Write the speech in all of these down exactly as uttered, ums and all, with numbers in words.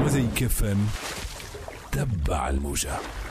موزايك اف ام، تبع الموجة.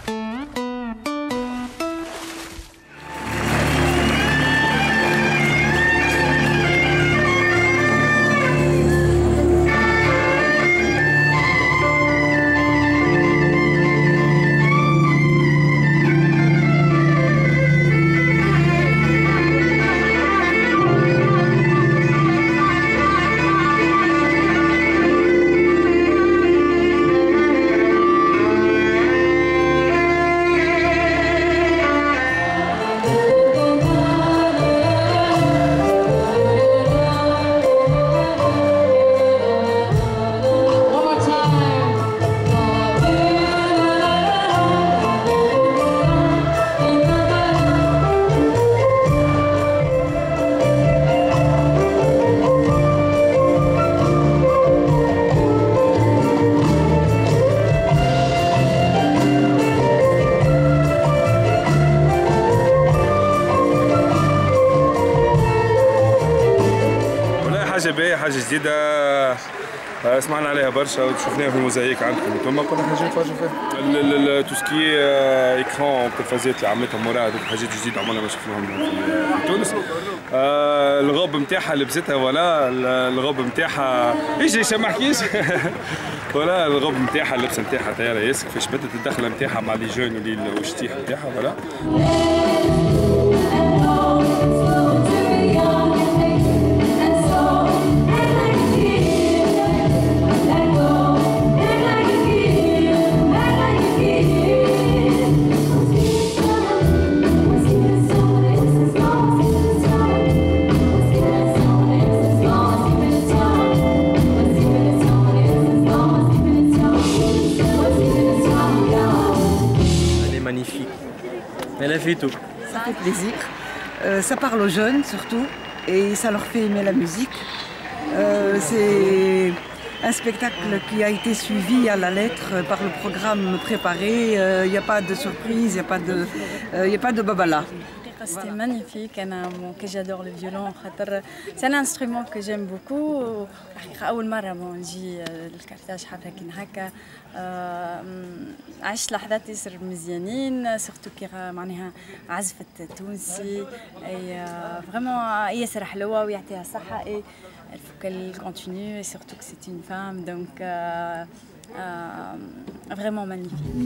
حاجة باهية، حاجة جديدة سمعنا عليها برشا وشفناها في الموزايك عندكم انتم، كنا حاجة نتفرجوا فيها. توسكي ايكران تلفازات اللي عملتهم مراد حاجات جديدة عمرنا ما شفناهم في تونس. الغوب نتاعها لبستها ولا الغوب نتاعها ايش ايش ما احكيش ولا الغوب نتاعها اللبسة نتاعها طيارة ياسر كيفاش بدت الدخلة نتاعها مع لي جون والشتيح نتاعها ولا. Magnifique. Elle a fait tout. Ça fait plaisir. Euh, ça parle aux jeunes surtout et ça leur fait aimer la musique. Euh, c'est un spectacle qui a été suivi à la lettre par le programme préparé. Il euh, n'y a pas de surprise, il n'y a pas de, euh, y a pas de babala. C'était magnifique. J'adore le violon. C'est un instrument que j'aime beaucoup. أول مرة نجي الكارتاج حفلة كي هكا عشت لحظات ياسر مزيانين سورتو كي معناها عزفت تونسي اي فريمون ياسر حلوة ويعطيها الصحة اي il faut qu'elle continue et surtout que c'est une femme donc euh, euh, vraiment magnifique.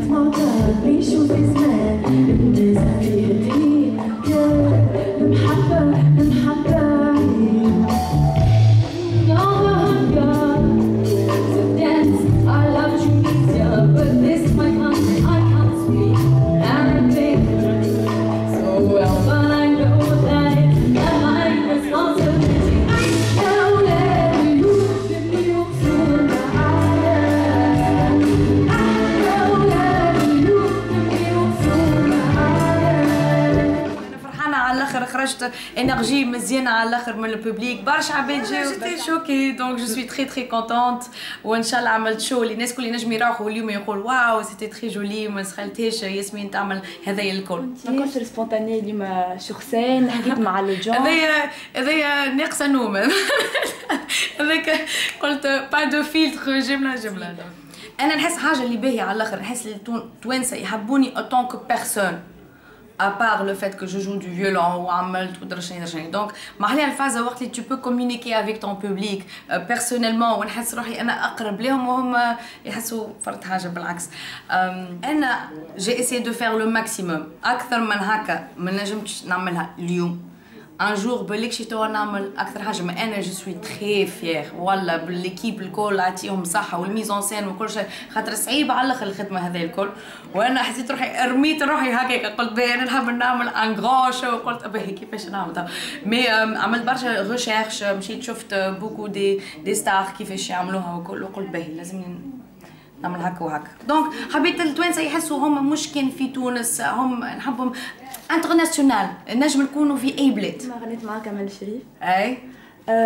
خرجت انرجي مزيانه على الاخر من البوبليك برشا عباد جاو جيتي شوكي دونك جو سوي تري تري كونتونت وان شاء الله عملت شو اللي الناس كل ينجم يروحوا اليوم يقول واو سيتي تري جولي ما سخلتهاش ياسمين تعمل هذايا الكل ما كنتش سبونتاني اليوم سور سين حكيت مع لي جون هذايا هذايا ناقصه نوم هذاك قلت با دو فيلتر جمله جمله انا نحس حاجه اللي باهيه على الاخر نحس التوانسه يحبوني اوتون كو بيرسون à part le fait que je joue du violon ou عملت ودرشني درشني donc محلي الفازة وقت اللي tu peux communiquer avec ton public euh, personnellement ونحس روحي أنا أقرب لهم وهم يحسوا فرد حاجة بالعكس euh, أنا j'ai essayé de faire le maximum أكثر من هكا ما نجمتش نعملها اليوم un jour بالك شي توا نعمل اكثر حاجه ما انا جو سوي تري فيير ولا بالليكيب الكل عطيهم صحه والميزون سين وكل شيء خاطر صعيب على الاخر الخدمه هذه الكل وانا حسيت روحي رميت روحي هكاك قلت باهي انا نحب نعمل ان غران شو قلت باهي كيفاش نعمل مي عملت برشا ريشيرش مشيت شفت بوكو دي دي ستار كيفاش يعملوها وكل وقلت باهي لازم نعمل هكا وهكا دونك حبيت التوانسه يحسوا هم مش كان في تونس هم نحبهم انترناسيونال نجم نكونوا في اي بلاد. ما غنيت معاك امل شريف اي أه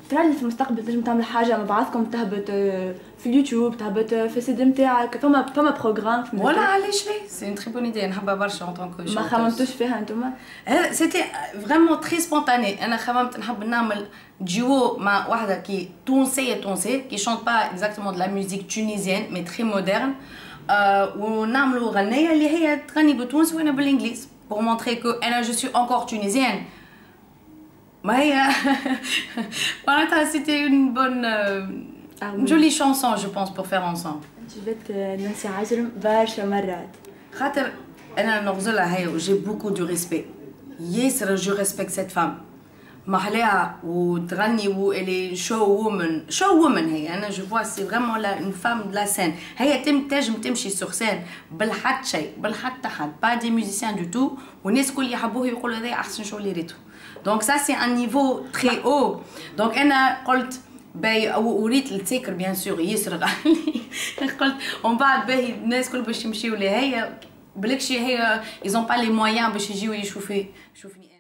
ترى في المستقبل تنجم تعمل حاجه مع بعضكم، تهبط في اليوتيوب، تهبط في السيد نتاعك، فما فما بروغرام ولا علاش لا، سي اون تري بون ايدي، نحبها برشا اون طونك ما خممتوش فيها انتوما؟ سيتي فريمون تري سبونتاني. انا خممت نحب نعمل ديو مع واحده كي تونسيه تونسيه كي شونت با اكزاكتومون دو لا ميوزيك تونيزيان مي تري مودرن، ونعملوا غنيه اللي هي تغني بالتونسي وانا بالانجليز pour montrer que انا je suis encore tunisienne. ما هي معناتها c'était une bonne une jolie chanson je pense pour faire ensemble. جبت نانسي عجرم برشا مرات خاطر انا نغزلها هي وجي بوكو دو ريسبي ياسر، جو ريسبكت سيت فام محلاها وتغني و الي شو وومن شو وومن هي. انا جو فوا سي فريمون لا اون فام دو لا سين، هي تم تنجم تمشي سور سين بالحد شيء بالحد حد با دي ميوزيسيان دو تو، والناس الكل يحبوه يقولوا هذا احسن شو اللي ريتو. دونك سا سي ان نيفو تري او. دونك انا قلت باهي وريت التسكر بيان سور ياسر غالي قلت ومن بعد باهي الناس الكل باش يمشيو لهي بلكشي هي ايزون با لي مويان باش يجيو يشوفوا يشوفني.